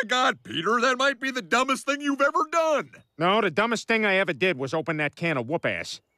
God, Peter, that might be the dumbest thing you've ever done. No, the dumbest thing I ever did was open that can of whoop-ass.